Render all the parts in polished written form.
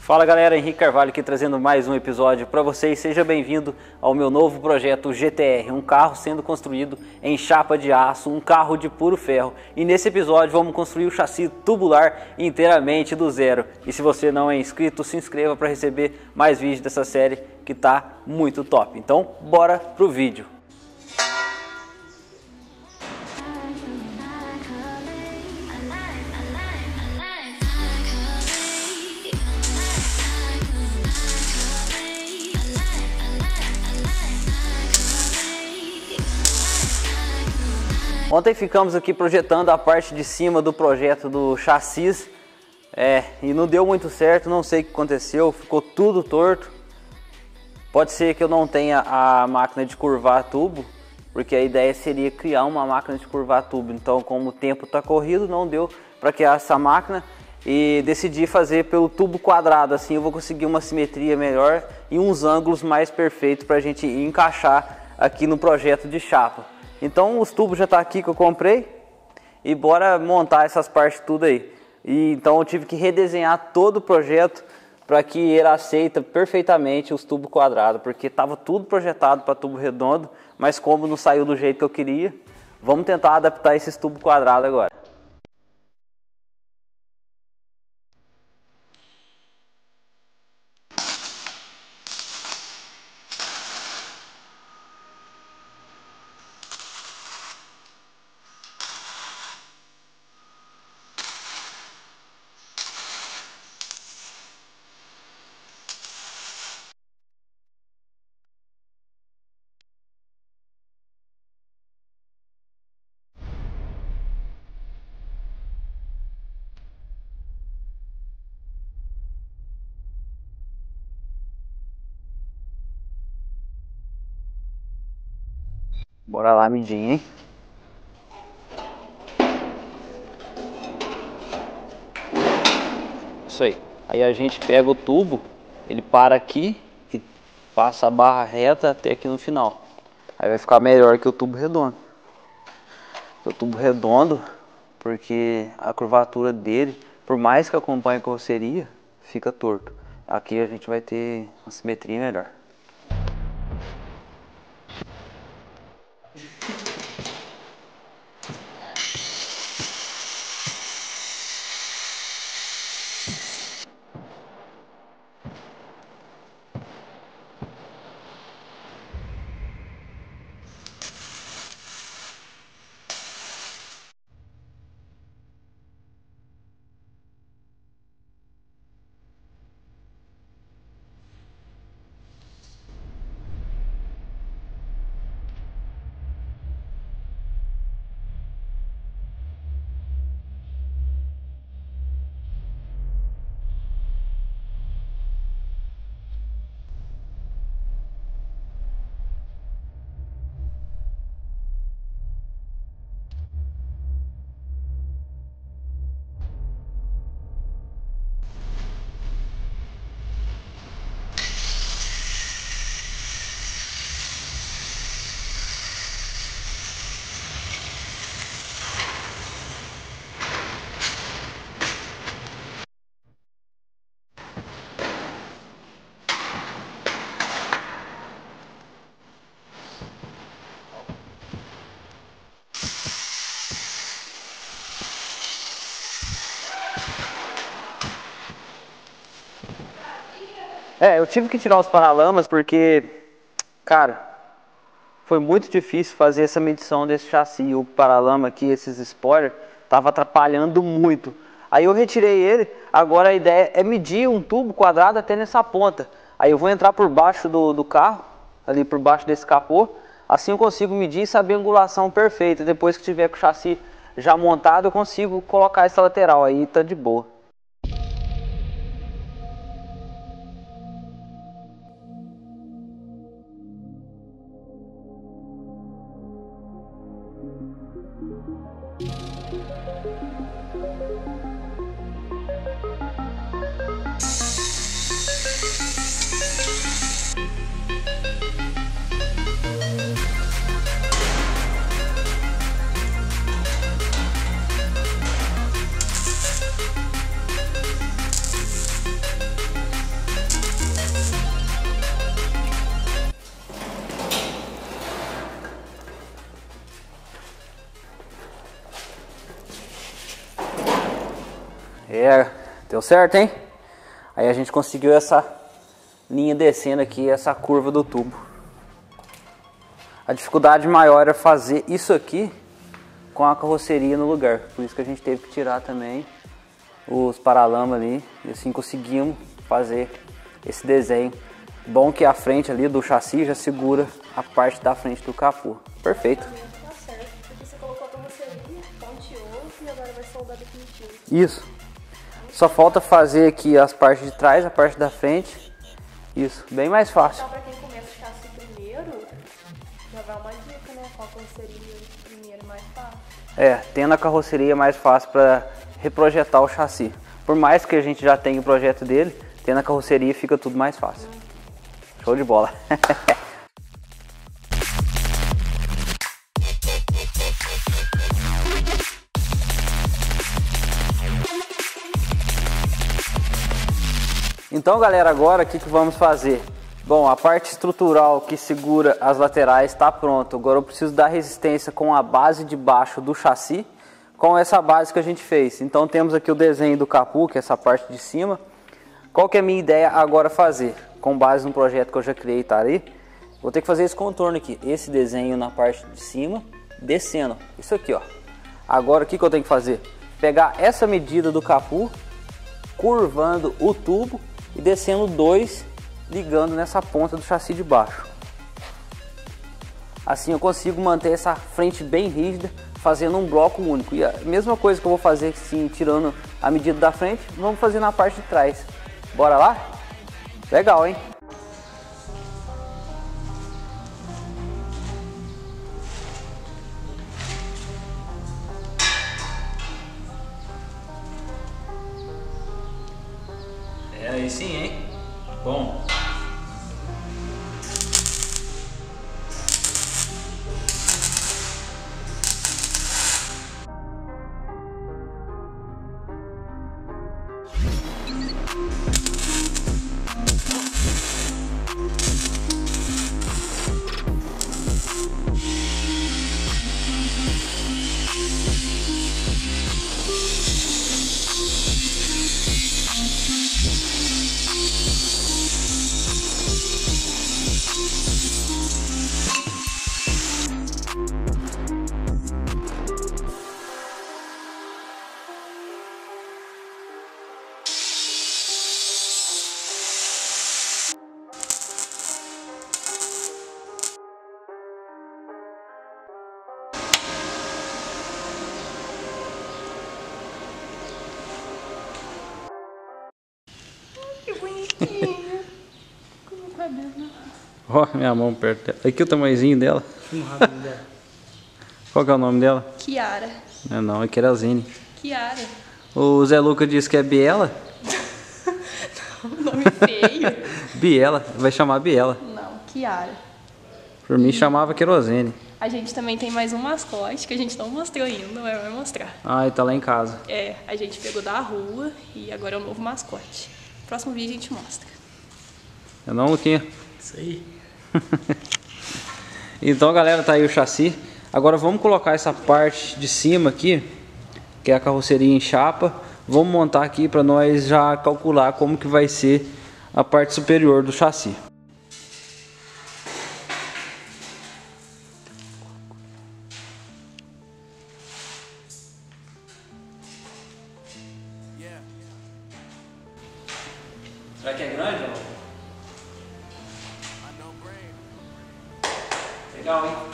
Fala galera, Henrique Carvalho aqui trazendo mais um episódio para vocês. Seja bem-vindo ao meu novo projeto GTR, um carro sendo construído em chapa de aço, um carro de puro ferro. E nesse episódio vamos construir o chassi tubular inteiramente do zero. E se você não é inscrito, se inscreva para receber mais vídeos dessa série que tá muito top. Então, bora pro vídeo. Ontem ficamos aqui projetando a parte de cima do projeto do chassi e não deu muito certo, não sei o que aconteceu, ficou tudo torto. Pode ser que eu não tenha a máquina de curvar tubo, porque a ideia seria criar uma máquina de curvar tubo. Então, como o tempo está corrido, não deu para criar essa máquina e decidi fazer pelo tubo quadrado. Assim eu vou conseguir uma simetria melhor e uns ângulos mais perfeitos para a gente encaixar aqui no projeto de chapa. Então os tubos já tá aqui que eu comprei e bora montar essas partes tudo aí. E então eu tive que redesenhar todo o projeto para que ele aceita perfeitamente os tubos quadrados, porque estava tudo projetado para tubo redondo, mas como não saiu do jeito que eu queria, vamos tentar adaptar esses tubos quadrados agora. Bora lá medir, hein? Isso aí. Aí a gente pega o tubo, ele para aqui e passa a barra reta até aqui no final. Aí vai ficar melhor que o tubo redondo. O tubo redondo, porque a curvatura dele, por mais que acompanhe a carroceria, fica torto. Aqui a gente vai ter uma simetria melhor. Eu tive que tirar os paralamas porque, cara, foi muito difícil fazer essa medição desse chassi. O paralama aqui, esses spoilers, tava atrapalhando muito. Aí eu retirei ele, agora a ideia é medir um tubo quadrado até nessa ponta. Aí eu vou entrar por baixo do carro, ali por baixo desse capô, assim eu consigo medir e saber a angulação perfeita. Depois que tiver com o chassi já montado, eu consigo colocar essa lateral, aí tá de boa. Deu certo, hein? Aí a gente conseguiu essa linha descendo aqui, essa curva do tubo. A dificuldade maior é fazer isso aqui com a carroceria no lugar. Por isso que a gente teve que tirar também os paralamas ali. E assim conseguimos fazer esse desenho. Bom que a frente ali do chassi já segura a parte da frente do capô. Perfeito. Tá certo, porque você colocou a carroceria, ponteou e agora vai soldar definitivo. Isso. Só falta fazer aqui as partes de trás, a parte da frente. Isso, bem mais fácil. Então, pra quem começa o chassi primeiro, já vai uma dica, né? Qual carroceria primeiro mais fácil. É, tendo a carroceria mais fácil para reprojetar o chassi. Por mais que a gente já tenha o projeto dele, tendo a carroceria fica tudo mais fácil. Show de bola. Então, galera, agora o que vamos fazer? Bom, a parte estrutural que segura as laterais está pronta. Agora eu preciso dar resistência com a base de baixo do chassi, com essa base que a gente fez. Então temos aqui o desenho do capô, que é essa parte de cima. Qual que é a minha ideia agora fazer? Com base no projeto que eu já criei, tá aí? Vou ter que fazer esse contorno aqui, esse desenho na parte de cima, descendo. Isso aqui, ó. Agora o que eu tenho que fazer? Pegar essa medida do capô, curvando o tubo e descendo 2, ligando nessa ponta do chassi de baixo. Assim eu consigo manter essa frente bem rígida, fazendo um bloco único. E a mesma coisa que eu vou fazer assim, tirando a medida da frente, vamos fazer na parte de trás. Bora lá? Legal, hein? É, aí sim, hein? Bom. Que bonitinha. Como tá dentro? Ó, minha mão perto dela. Aqui o tamanhozinho dela. Qual que é o nome dela? Kiara. Não, é Querosene. Kiara. O Zé Luca disse que é Biela. Nome feio. Biela, vai chamar Biela. Não, Kiara. Por mim chamava Querosene. A gente também tem mais um mascote que a gente não mostrou ainda, mas vai mostrar. Ah, e tá lá em casa. É, a gente pegou da rua e agora é o novo mascote. Próximo vídeo a gente mostra. É não, Luquinha? Isso aí. Então, galera, tá aí o chassi. Agora vamos colocar essa parte de cima aqui, que é a carroceria em chapa. Vamos montar aqui para nós já calcular como que vai ser a parte superior do chassi. Será que é grande ou não? Legal, hein?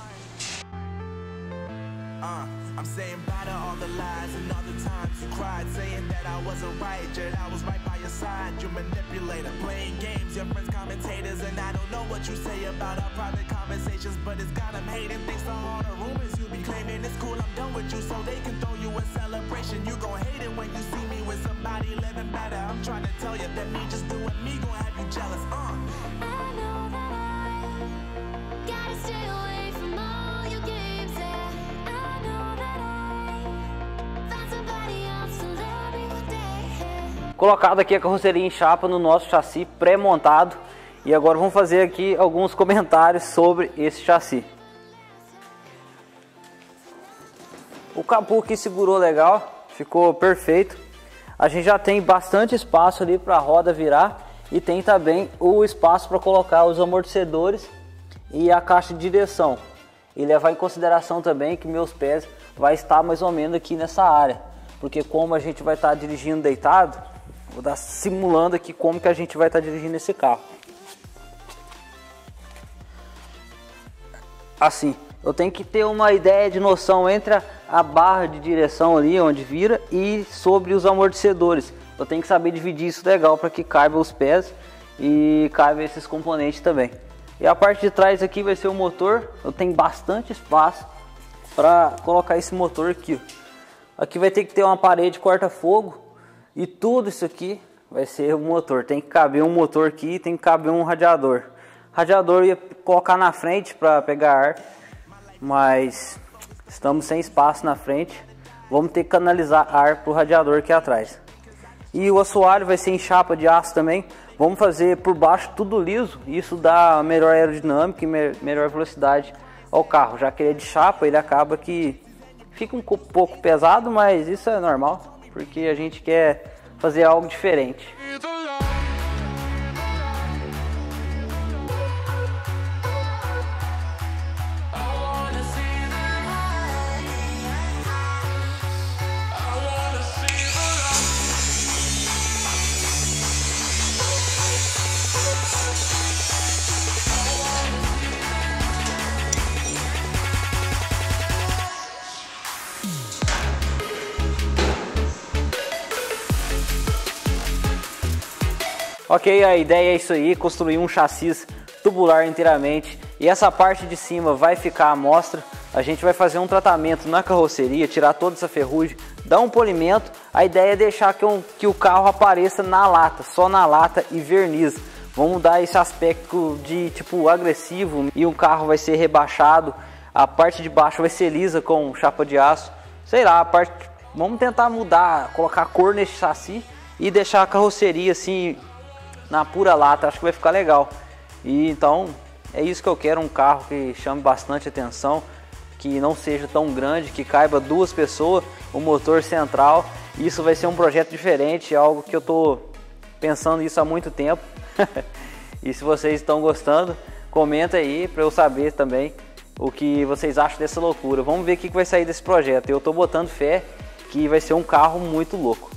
I'm saying bye to all the lies and all the times you cried, saying that I wasn't right, yet I was right by your side. You manipulator, playing games, your friends commentators, and I don't know what you say about our private conversations, but it's got them hating. Thanks to all the rumors you be claiming, it's cool, I'm done with you, so they can throw you a celebration. You gon' hate it when you see me with somebody living better. I'm trying to tell you that me just doing me gon' have you jealous. I know that I gotta stay away from all your games, yeah. I know that I found somebody else to love me one day. Colocado aqui a carroceria em chapa no nosso chassi pré-montado. E agora vamos fazer aqui alguns comentários sobre esse chassi. O capô aqui segurou legal, ficou perfeito. a gente já tem bastante espaço ali para a roda virar e tem também o espaço para colocar os amortecedores e a caixa de direção. E levar em consideração também que meus pés vai estar mais ou menos aqui nessa área, porque como a gente vai estar dirigindo deitado, vou estar simulando aqui como que a gente vai estar dirigindo esse carro. Assim, eu tenho que ter uma ideia de noção entre a barra de direção ali, onde vira, e sobre os amortecedores. Eu tenho que saber dividir isso legal para que caiba os pés e caiba esses componentes também. E a parte de trás aqui vai ser o motor. Eu tenho bastante espaço para colocar esse motor aqui. Aqui vai ter que ter uma parede corta-fogo e tudo isso aqui vai ser o motor. Tem que caber um motor aqui, tem que caber um radiador. Radiador eu ia colocar na frente para pegar ar, mas estamos sem espaço na frente. Vamos ter que canalizar ar para o radiador aqui atrás. E o assoalho vai ser em chapa de aço também. Vamos fazer por baixo tudo liso. Isso dá melhor aerodinâmica e melhor velocidade ao carro. Já que ele é de chapa, ele acaba que fica um pouco pesado, mas isso é normal, porque a gente quer fazer algo diferente. Ok, a ideia é isso aí, construir um chassi tubular inteiramente. E essa parte de cima vai ficar à mostra. A gente vai fazer um tratamento na carroceria, tirar toda essa ferrugem, dar um polimento. A ideia é deixar que o carro apareça na lata, só na lata e verniz. Vamos dar esse aspecto de tipo agressivo e o carro vai ser rebaixado. A parte de baixo vai ser lisa com chapa de aço. Sei lá, vamos tentar mudar, colocar cor nesse chassi e deixar a carroceria assim na pura lata. Acho que vai ficar legal. E então é isso que eu quero, um carro que chame bastante atenção, que não seja tão grande, que caiba 2 pessoas, o motor central. Isso vai ser um projeto diferente, algo que eu tô pensando isso há muito tempo. E se vocês estão gostando, comenta aí para eu saber também o que vocês acham dessa loucura. Vamos ver o que vai sair desse projeto. Eu tô botando fé que vai ser um carro muito louco.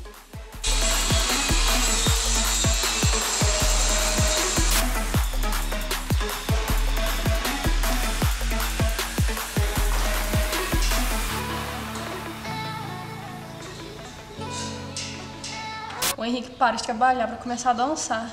O Henrique para de trabalhar para começar a dançar.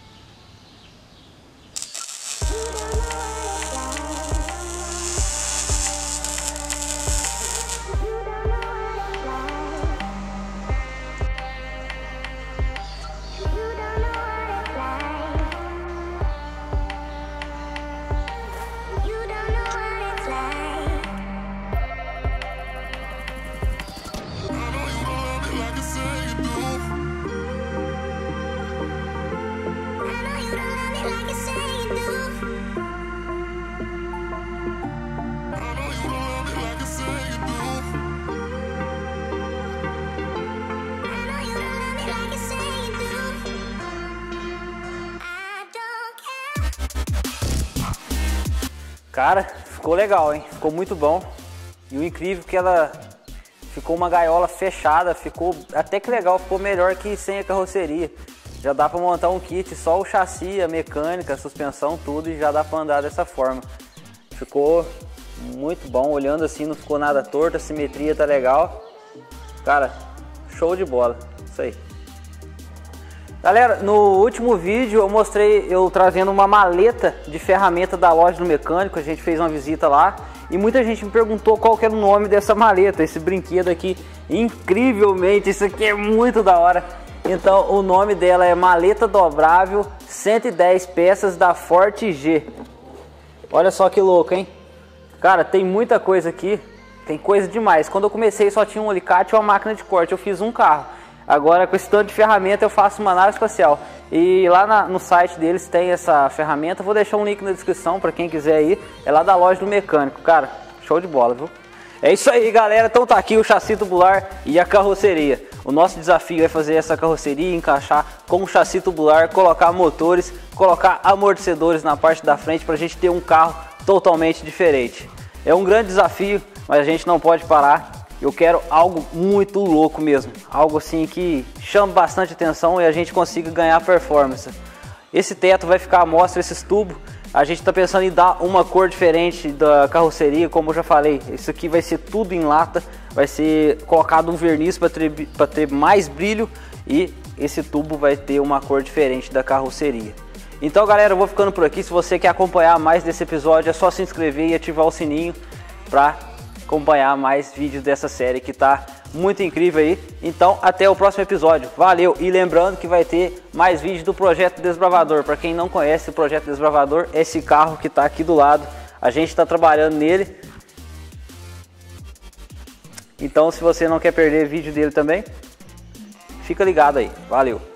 Cara, ficou legal, hein? Ficou muito bom. E o incrível é que ela ficou uma gaiola fechada, ficou até que legal, ficou melhor que sem a carroceria. Já dá para montar um kit, só o chassi, a mecânica, a suspensão, tudo, e já dá para andar dessa forma. Ficou muito bom, olhando assim não ficou nada torto, a simetria tá legal. Cara, show de bola, isso aí. Galera, no último vídeo eu mostrei eu trazendo uma maleta de ferramenta da loja do mecânico. A gente fez uma visita lá e muita gente me perguntou qual que era o nome dessa maleta, esse brinquedo aqui. Incrivelmente, isso aqui é muito da hora. Então o nome dela é maleta dobrável 110 peças da Forte G. Olha só que louco, hein? Cara, tem muita coisa aqui, tem coisa demais. Quando eu comecei só tinha um alicate e uma máquina de corte, eu fiz um carro. Agora com esse tanto de ferramenta eu faço uma nave espacial. E lá no site deles tem essa ferramenta. Vou deixar um link na descrição para quem quiser ir. É lá da loja do mecânico. Cara, show de bola, viu? É isso aí, galera. Então tá aqui o chassi tubular e a carroceria. O nosso desafio é fazer essa carroceria, encaixar com um chassi tubular, colocar motores, colocar amortecedores na parte da frente para a gente ter um carro totalmente diferente. É um grande desafio, mas a gente não pode parar. Eu quero algo muito louco mesmo, algo assim que chame bastante atenção e a gente consiga ganhar performance. Esse teto vai ficar à mostra, esses tubos. A gente está pensando em dar uma cor diferente da carroceria, como eu já falei. Isso aqui vai ser tudo em lata, vai ser colocado um verniz para ter mais brilho e esse tubo vai ter uma cor diferente da carroceria. Então galera, eu vou ficando por aqui. Se você quer acompanhar mais desse episódio, é só se inscrever e ativar o sininho para acompanhar mais vídeos dessa série que tá muito incrível aí. Então até o próximo episódio, valeu! E lembrando que vai ter mais vídeos do Projeto Desbravador. Para quem não conhece o Projeto Desbravador, é esse carro que tá aqui do lado, a gente está trabalhando nele. Então se você não quer perder vídeo dele também, fica ligado aí, valeu!